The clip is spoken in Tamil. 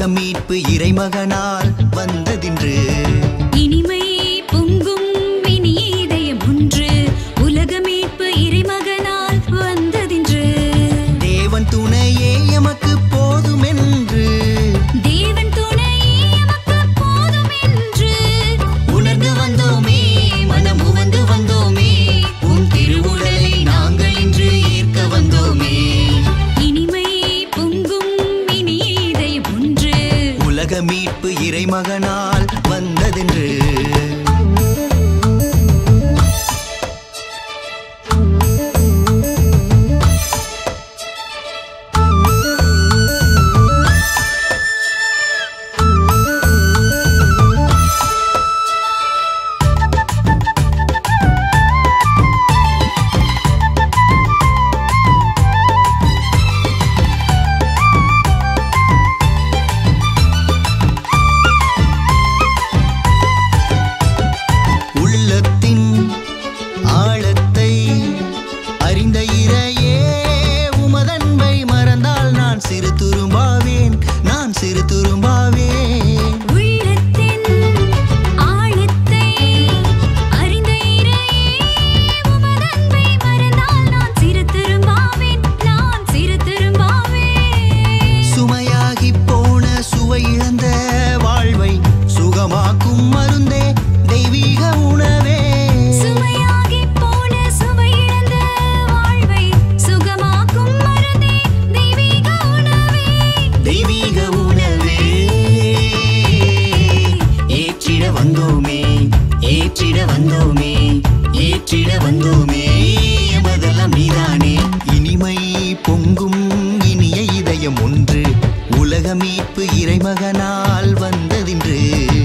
மீட்பு இறைமகனால் வந்ததின்று. இனிமை பொங்கும் இனிய இதயம் ஒன்று, உலக மீட்பு இறைமகனால் வந்ததின்று. தேவன் துணையே எமக்கு போதுமென்று, தேவன் துணையே எமக்கு போதுமென்று உணர்ந்து வந்தோமே, மனமு வந்து வந்தோமே, உன் திருவுடலை நாங்கள் இன்று ஏற்க வந்தோமே. இனிமை பொங்கும் இனிய இதயம் ஒன்று, உலக மீட்பு இறைமகனால் வந்ததென்று. இனிமை பொங்கும் இனிய இதயம் ஒன்று, உலக மீட்பு இறைமகனால் வந்ததின்று.